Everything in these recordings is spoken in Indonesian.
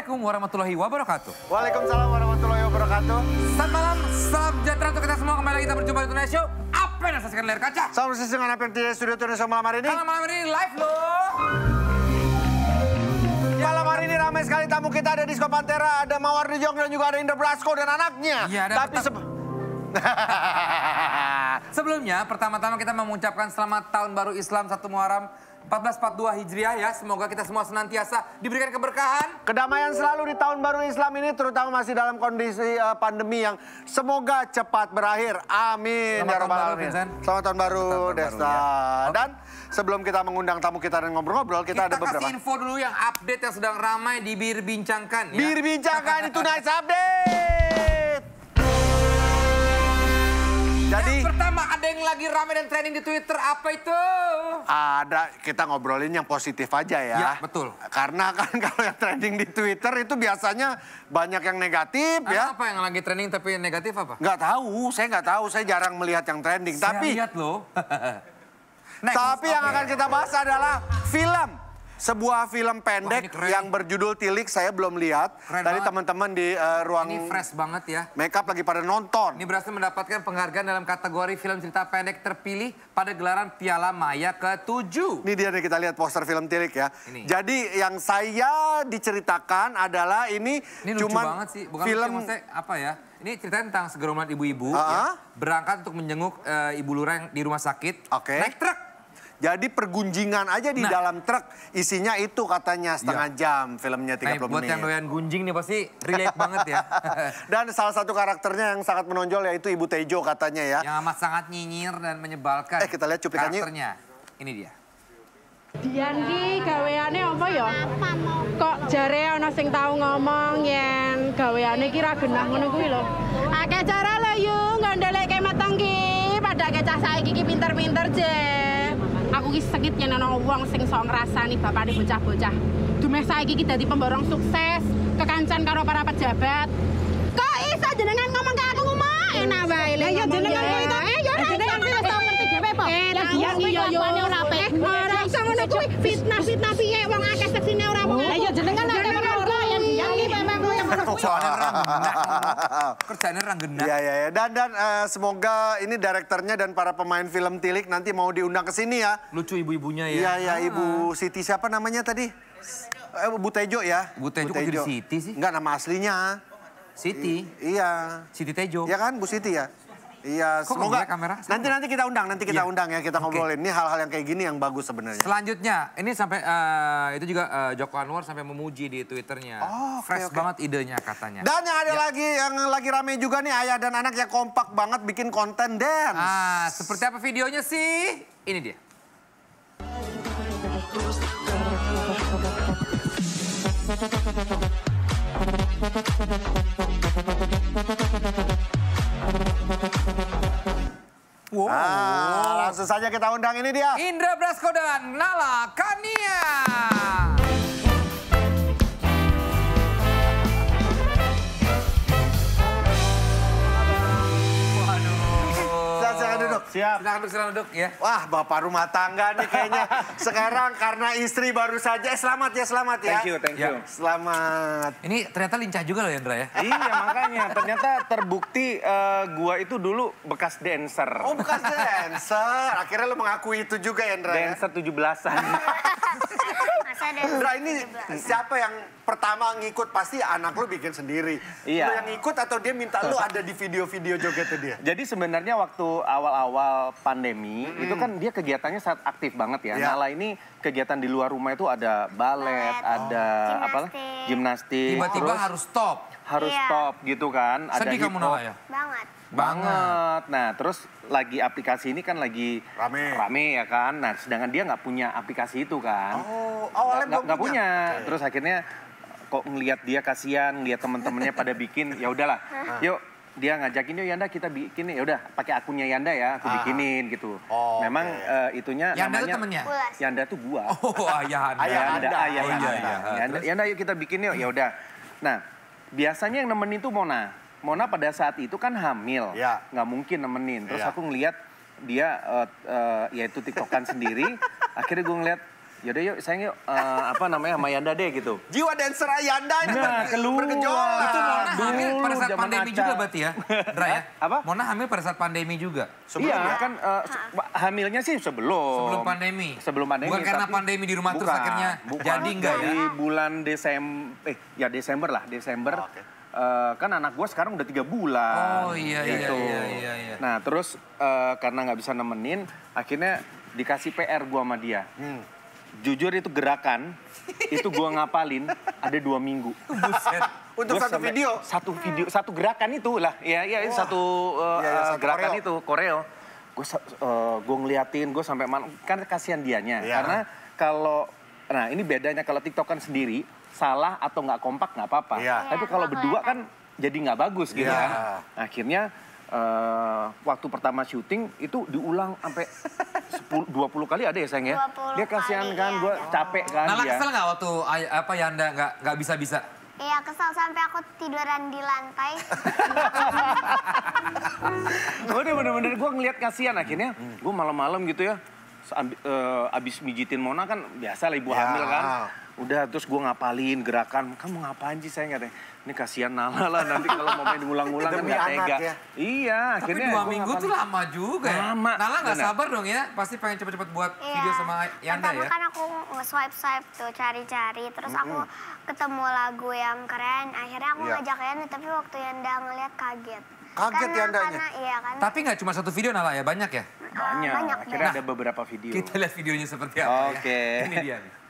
Assalamualaikum warahmatullahi wabarakatuh. Waalaikumsalam warahmatullahi wabarakatuh. Selamat malam, salam sejahtera untuk kita semua. Kembali lagi kita berjumpa di Tonight Show. Apa yang saksikan layar kaca? Salam persis dengan apa yang di studio Tonight Show malam hari ini. Kalau malam ini live loh. Malam hari ini ramai sekali tamu kita, ada Disco Pantera, ada Mawar Dijong dan juga ada Indra Brasko dan anaknya. Iya, Tapi sebelumnya, pertama-tama kita mengucapkan selamat tahun baru Islam 1 Muharram 1442 Hijriah ya. Semoga kita semua senantiasa diberikan keberkahan. Kedamaian selalu di tahun baru Islam ini, terutama masih dalam kondisi pandemi yang semoga cepat berakhir. Amin. Selamat tahun baru, Vincent. Selamat tahun baru, Desta. Ya. Dan sebelum kita mengundang tamu kita dan ngobrol-ngobrol, kita ada beberapa. Kasih info dulu yang update yang sedang ramai di Bir Bincangkan. Ya. Bir Bincangkan itu Nice Update. Jadi yang pertama ada yang lagi ramai dan trending di Twitter, apa itu? ada, kita ngobrolin yang positif aja ya. Ya, betul. Karena kan kalau yang trending di Twitter itu biasanya banyak yang negatif ya. Apa yang lagi trending tapi negatif apa? Nggak tahu, saya jarang melihat yang trending. Saya lihat loh. Tapi yang akan kita bahas adalah film. Sebuah film pendek yang berjudul Tilik, saya belum lihat. Tadi teman-teman di ruang... Ini fresh banget ya. Makeup lagi pada nonton. Ini berhasil mendapatkan penghargaan dalam kategori film cerita pendek terpilih pada gelaran Piala Maya ke-7. Ini dia nih, kita lihat poster film Tilik ya. Ini. Jadi yang saya diceritakan adalah ini lucu cuman banget sih. Bukan film... lucu, maksudnya apa ya. Ini ceritanya tentang segerombolan ibu-ibu ya, berangkat untuk menjenguk ibu lurah yang di rumah sakit. Naik truk. Jadi pergunjingan aja di dalam truk, isinya itu katanya setengah jam, filmnya 30 menit. Buat yang doyan gunjing nih pasti relate banget ya. Dan salah satu karakternya yang sangat menonjol yaitu Ibu Tejo katanya ya. Yang amat sangat nyinyir dan menyebalkan. Kita lihat cuplikannya. Karakternya, ini dia. Dian ki gaweane apa ya? Kok jare ana sing tau ngomong yen gaweane ki ra genah ngono kuwi lho. Akeh cara lho yu ngandelekke mateng ki, padake cah saiki ki pinter-pinter je. Aku ki sakit yen ana wong sing sok ngrasani bapane bocah-bocah. Dumeh saiki ki dadi pemborong sukses, kekancan karo para pejabat. Kok iso jenengan ngomong ke aku ngomong enak wae lho. Ya jenengan kok itu. Ya jenengan wis tau ngerti dhewe po. Ya Dian ki yo ora apik. Ora iso ngono kuwi fitnah-fitnah piye wong akeh seksine ora wong. Lah ya jenengan nek ora yen Dian ki memang koyo ngono kuwi. Kerjaannya orang genah. Iya. Dan semoga ini direkturnya dan para pemain film Tilik nanti mau diundang ke sini ya. Lucu ibu-ibunya ya. Iya, Ibu Siti siapa namanya tadi? Bu Tejo ya. Bu Tejo kok jadi Siti sih? Enggak, nama aslinya. Siti? Iya. Siti Tejo. Iya kan, Bu Siti ya? Iya, kok semoga kamera? nanti kita undang ya, kita ngobrolin. Ini hal-hal yang kayak gini yang bagus sebenarnya. Selanjutnya, ini sampai itu juga Joko Anwar sampai memuji di Twitternya. Fresh banget idenya katanya. Dan yang ada lagi yang lagi rame juga nih, ayah dan anak yang kompak banget bikin konten dance. Seperti apa videonya sih? Ini dia. Wow. Langsung saja kita undang, ini dia. Indra Brasko dan Nala Kania. Siap. Silahkan duduk ya. Wah, bapak rumah tangga nih kayaknya. Sekarang karena istri baru saja. Selamat ya. Thank you. Ya, selamat. Ini ternyata lincah juga loh Indra ya. Iya, makanya ternyata terbukti gua itu dulu bekas dancer. Oh, bekas dancer. Akhirnya lu mengakui itu juga ya, Indra? Dancer 17-an. Indra, ini siapa yang pertama ngikut? Pasti anak lu bikin sendiri. Iya. Lu yang ngikut atau dia minta lu ada di video-video joget dia? Jadi sebenarnya waktu awal-awal pandemi, itu kan dia kegiatannya sangat aktif banget ya. Nala ini kegiatan di luar rumah itu ada balet, ada gimnastik. Tiba-tiba harus stop. Harus stop gitu kan. Ada sedih kamu Nala ya? Banget. Nah, terus lagi aplikasi ini kan lagi rame ya kan. Nah, sedangkan dia nggak punya aplikasi itu kan. Oh, awalnya nggak punya. Terus akhirnya kok ngelihat dia kasihan, ngelihat temen-temennya pada bikin, ya udahlah. Yuk, dia ngajakin, yuk Yanda kita bikin, ya udah pakai akunnya Yanda ya, aku bikinin gitu. Memang itunya Yanda namanya. Yanda tuh temennya? Yanda tuh gua. Oh, ayah Anda. Ayah Anda. Yanda yuk kita bikin yuk, ya udah. Nah, biasanya yang nemenin tuh Mona pada saat itu kan hamil, nggak mungkin nemenin. Terus aku ngeliat dia yaitu tiktokan sendiri, akhirnya gue ngeliat yaudah yuk sayang yuk, sama Yanda deh gitu. Jiwa dancer Yanda ini bergejolak. Itu Mona hamil pada saat zaman pandemi Aca. juga berarti ya? Dra ya? Apa? Mona hamil pada saat pandemi juga? Iya kan hamilnya sih sebelum. Sebelum pandemi? Sebelum pandemi. Bukan karena tapi- pandemi di rumah terus akhirnya jadi enggak ya? Di bulan Desember lah, Desember. Kan anak gue sekarang udah 3 bulan. Oh iya, gitu. iya. Nah terus karena nggak bisa nemenin, akhirnya dikasih PR gue sama dia. Jujur itu gerakan, itu gue ngapalin ada 2 minggu. Buset. Untuk Gua satu sampai- video? Satu gerakan itu lah. Itu satu satu gerakan koreo. itu, koreo. Gue ngeliatin, gue sampai malam, kan kasihan dianya. Iya. Karena kalau, nah ini bedanya kalau TikTokan sendiri, salah atau nggak kompak nggak apa-apa. Iya. Tapi kalau berdua kan jadi nggak bagus gitu Iya. kan. Akhirnya waktu pertama syuting itu diulang sampai 20 kali ada ya sayang ya? 20 Dia kasihan kali, kan, iya. gue capek kan Nala dia. kesel nggak waktu Yanda nggak bisa-bisa? Iya, kesel sampai aku tiduran di lantai. Udah bener-bener gue ngeliat kasihan akhirnya. Gue malam-malam gitu ya. Abis mijitin Mona kan biasa lah ibu Ya. hamil kan. Udah terus gue ngapalin gerakan. Kamu ngapain sih saya katanya. Ini kasihan Nala lah nanti kalau mau main ulang-ulang kan Demi gak anak tega. ya. Iya Tapi akhirnya 2 gua minggu tuh ngapalin. lama juga ya? Lama, Nala nggak bener. sabar dong ya? Pasti pengen cepet-cepet buat video sama Yanda Pertama ya? kan aku nge-swipe tuh, cari-cari. Terus aku ketemu lagu yang keren. Akhirnya aku Iya. ngajak Yanda, tapi waktu Yanda ngeliat kaget. Kaget Yandanya? Karena iya kan. Tapi nggak cuma satu video Nala ya? Banyak ya? Banyak. banyak, Akhirnya banyak. ada beberapa video. Kita lihat videonya seperti apa Oke. ya. Ini dia nih.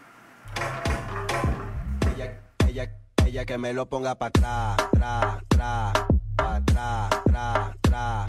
Ella que me lo ponga pa' atrás, pa' atrás.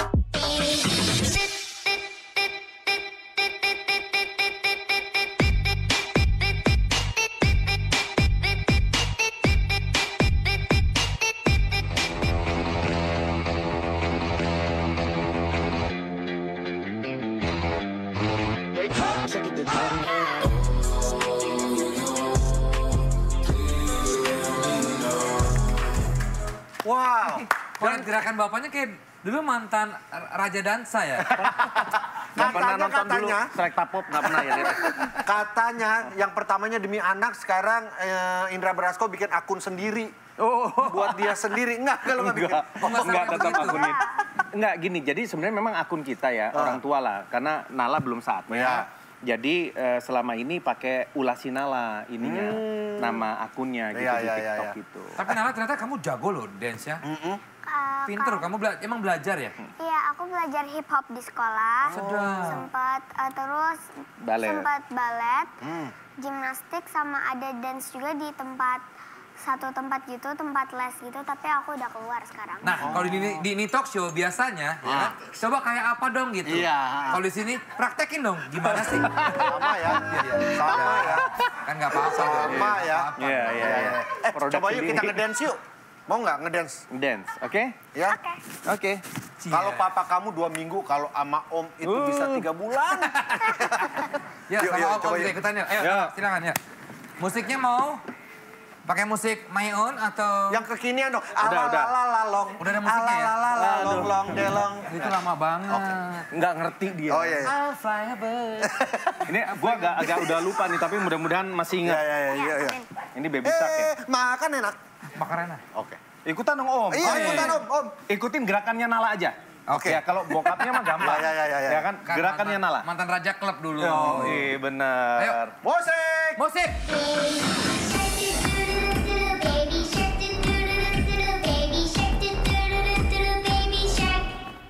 Wow. Kalau gerakan bapaknya kayak dulu mantan Raja Dansa ya? Nggak pernah nonton dulu katanya. Strike Pop, nggak pernah ya dia. Katanya yang pertamanya demi anak, sekarang Indra Brasko bikin akun sendiri. Oh. Buat dia sendiri. Enggak, kalau nggak bikin. Enggak tetap akun itu. Enggak gini, jadi sebenarnya memang akun kita ya, orang tua lah. Karena Nala belum saatnya. Iya. Jadi selama ini pakai Ulasi Nala ininya, nama akunnya gitu Iya, di iya, TikTok iya. gitu. Tapi Nala ternyata kamu jago loh dance ya? Pinter, kamu emang belajar ya? Iya, aku belajar hip hop di sekolah. Sedap. Sempat terus Balet. sempat balet, gimnastik sama ada dance juga di satu tempat gitu, tempat les gitu, tapi aku udah keluar sekarang. Nah, kalau di ini talk show biasanya, ya, coba kayak apa dong gitu. Iya. Kalau di sini praktekin dong, gimana sih? Sama ya. Sama ya. Kan nggak apa-apa. Sama ya. Iya, iya, iya. Produk Coba yuk sendiri. kita ngedance yuk. Mau nggak ngedance? Dance, oke? Ya. Oke. Oke. Kalau papa kamu 2 minggu, kalau sama om itu bisa 3 bulan. Ya, Yuk, sama yuk, om coba bisa yuk. ikutan yuk. Ayo, Ya. silakan ya. Musiknya mau pakai musik my own atau... Yang kekinian dong. Udah. Alalalalong. Udah ada musiknya ya? Alalalalong, long, delong. Itu lama banget. Nggak ngerti dia. Oh iya. Iya, I'll fly above. Ini gua agak udah lupa nih, tapi mudah-mudahan masih ingat. iya, iya, iya. Amin. Ini Baby Shark ya. Makan enak. Makarena. Oke. Ikutan dong Om. Iya, ikutan om. Ikutin gerakannya Nala aja. Oke. Ya kalau bokapnya mah gampang. Ya. Ya kan, Kan gerakannya Nala. mantan Raja Klub dulu. Oh, iya bener. Ayo. Musik. Musik. Baby shark, baby shark, baby shark.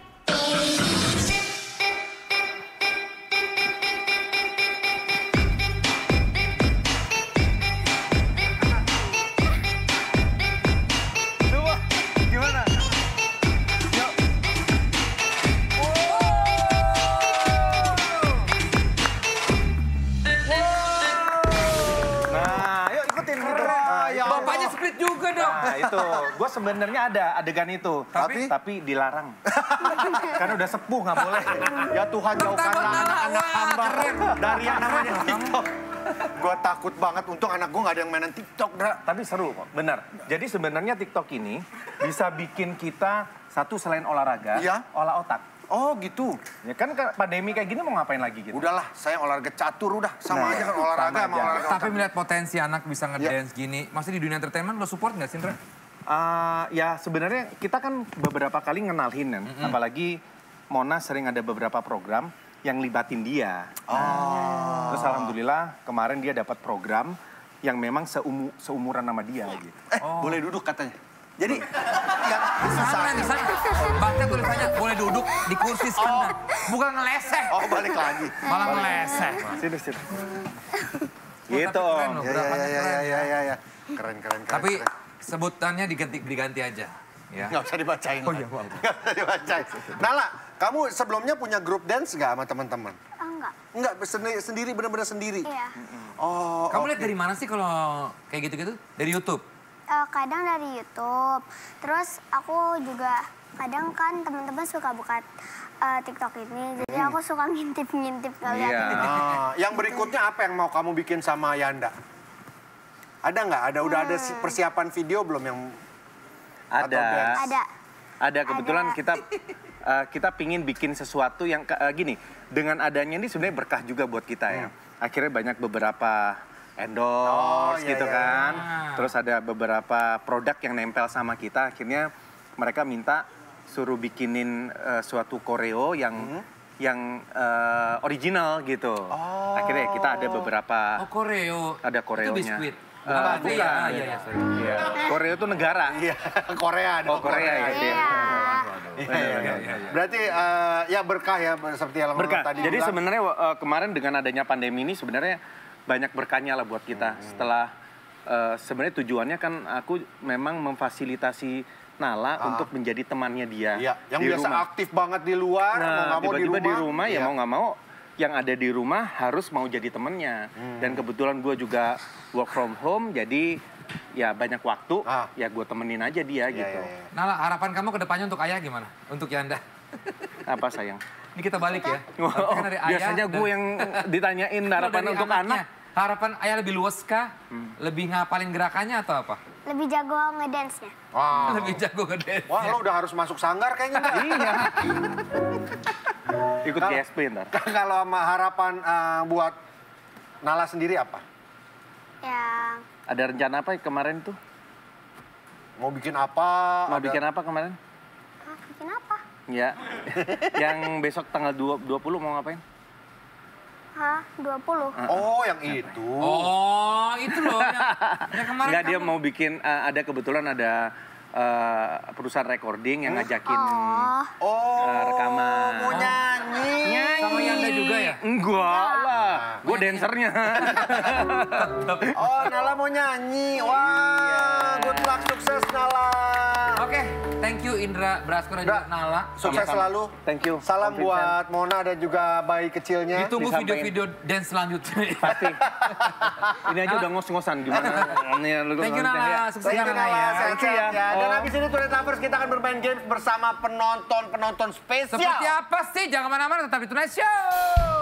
Coba, gimana? Yuk. Nah, yuk ikutin gitu. Nah, ya itu. Bapaknya split juga dong. Nah, itu. Gue sebenarnya ada adegan itu. Tapi dilarang. Karena udah sepuh, nggak boleh. Ya Tuhan, jauhkanlah Pertama, anak-anak wah, hamba keren. dari yang namanya TikTok. Gue takut banget, untung anak gue gak ada yang mainan TikTok, Dra. Tapi seru kok, benar. Jadi sebenarnya TikTok ini bisa bikin kita satu selain olahraga, Iya. olah otak. Oh gitu. Ya kan pandemi kayak gini mau ngapain lagi gitu? Udahlah, saya olahraga catur udah. Sama aja kan olahraga sama sama aja. olahraga. Tapi melihat potensi anak bisa ngedance gini, maksudnya di dunia entertainment lo support nggak sih, Indra? Ya sebenarnya kita kan beberapa kali ngenalin kan, apalagi Mona sering ada beberapa program yang libatin dia. Terus alhamdulillah kemarin dia dapat program yang memang seumuran sama dia gitu. Boleh duduk katanya. Jadi, yang Sana di sana. Baca tulisannya boleh duduk di kursi sana. Bukan ngeleseh. Oh, balik lagi. Malah ngeleseh. Sini. Tapi Gitu keren Om. loh, gerakannya keren. Ya. Keren. Tapi sebutannya diganti aja. Ya. Nggak usah dibacain. Oh iya, maaf. Nggak usah dibacain. Nala, kamu sebelumnya punya grup dance nggak sama teman-teman? Enggak. Enggak, sendiri, benar-benar sendiri? Iya. Oh, Kamu lihat dari mana sih kalau kayak gitu-gitu? Dari YouTube? Kadang dari YouTube. Terus aku juga kadang kan teman-teman suka buka TikTok ini. Jadi aku suka ngintip-ngintip kalian. Iya. Nah, yang berikutnya apa yang mau kamu bikin sama Yanda? Ada nggak? Udah ada persiapan video belum yang atau dance? Ada. Kebetulan kita pingin bikin sesuatu yang gini. Dengan adanya ini sebenarnya berkah juga buat kita ya. Akhirnya banyak beberapa endorse gitu kan. Terus ada beberapa produk yang nempel sama kita. Akhirnya mereka minta suruh bikinin suatu koreo yang original gitu. Akhirnya kita ada beberapa. Oh, koreo. Ada koreonya. Itu biskuit. Bukan. Iya, sorry. Iya. Koreo itu negara. Iya, Korea. Oh, Korea ya. Iya. Berarti ya berkah ya seperti yang Berkah. tadi Jadi bilang. sebenarnya kemarin dengan adanya pandemi ini sebenarnya banyak berkahnya lah buat kita. Setelah sebenarnya tujuannya kan aku memang memfasilitasi Nala untuk menjadi temannya dia. Iya, yang di biasa rumah. aktif banget di luar, mau Nah, nggak mau tiba-tiba di rumah ya Iya. mau nggak mau yang ada di rumah harus mau jadi temennya. Dan kebetulan gue juga work from home, jadi ya banyak waktu, ya gue temenin aja dia gitu. Nala, harapan kamu ke depannya untuk ayah gimana? Untuk Yanda? Apa sayang? Ini kita balik ya. Oh, Kan ada ayah biasanya dan- gue yang ditanyain Kalau harapan dari untuk anaknya, anak. Harapan ayah lebih luas kah? Lebih ngapalin gerakannya atau apa? Lebih jago ngedance-nya. Wah. Lebih jago ngedance. Wah, lo udah harus masuk sanggar kayaknya. Iya. Ikut GSP ntar. Kalau sama harapan buat Nala sendiri apa? Yang Ada rencana apa kemarin tuh? Mau bikin apa? Mau bikin apa kemarin? bikin apa? Ya. Yang besok tanggal 20 mau ngapain? Hah? 20? Oh, yang itu. Oh, itu loh. Yang kemarin Enggak, dia kamu- mau bikin, ada kebetulan ada perusahaan recording yang ngajakin Oh. rekaman. Mau nyanyi. Sama Yanda juga ya? Enggak lah, gue dancernya. Oh, Nala mau nyanyi. Wah, good luck, sukses Nala. Oke, thank you Indra Braskara juga Nala. Sukses selalu. Thank you. Salam Om Vincent. buat Mona dan juga bayi kecilnya. Ditunggu disampaikan. video-video dance selanjutnya. Pasti. Ini aja udah ngos-ngosan gimana. Thank you Nala, sukses Thank you, Nala Nala. ya. Sehat-sehat ya. Dan Oh. habis ini Tunet Lovers kita akan bermain games bersama penonton-penonton spesial. Seperti apa sih? Jangan kemana-mana, tetap di Tonight Show.